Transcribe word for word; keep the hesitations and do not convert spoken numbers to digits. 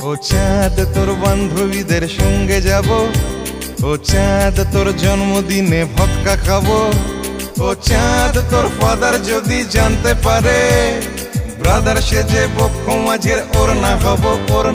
ও চাঁদ তোর বান্ধবীদের সঙ্গে যাব, ও চাঁদ তোর জন্মদিনে ভক্কা খাবো, ও চাঁদ তোর ফাদার যদি জানতে পারে ব্রাদার সেজে বক্ষ মাঝের ওর না হব ওর